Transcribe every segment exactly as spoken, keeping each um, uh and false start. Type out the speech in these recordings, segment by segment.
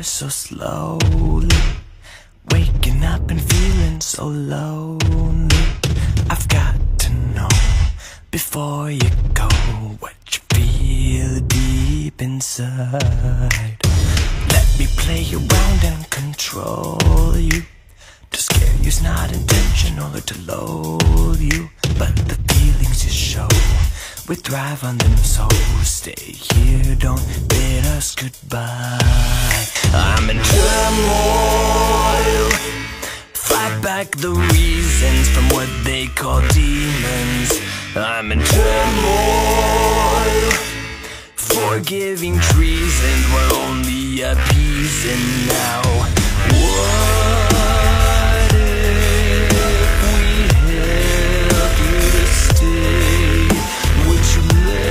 so slowly, waking up and feeling so lonely. I've got to know before you go what you feel deep inside. Let me play around and control you. To scare you's not intentional or to loathe you, but the feelings you show, we thrive on them, so stay here, don't bid us goodbye. I'm in turmoil, fight back the reasons from what they call demons. I'm in turmoil, forgiving treasons we're only appeasing now. What if we help you to stay? Would you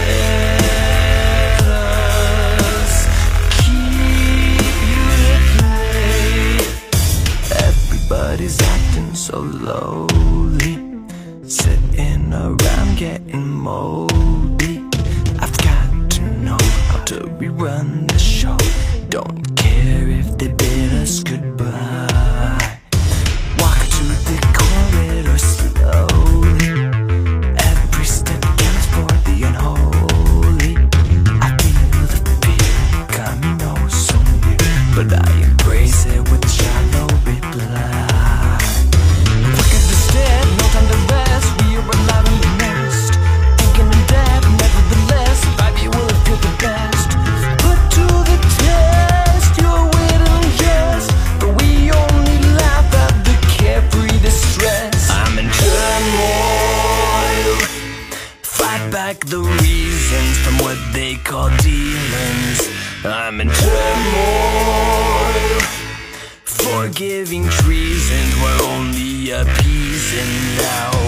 let us keep you at play? Everybody's acting so lowly, sitting around getting moldy. I've got to know how to rerun the show. Don't care if they bid us goodbye. Walk to the corridor slowly. Every step counts for the unholy. I feel the fear coming oh so near, but I embrace it with a shallow reply. Look at the step, no time to rest. We are alive in the nest, thinking in depth, nevertheless. Five you will feel the best. Put to the test your wit and yes, but we only laugh at the carefree distress. I'm in turmoil, fight back the reasons from what they call demons. I'm in turmoil, forgiving treasons we're only appeasing now.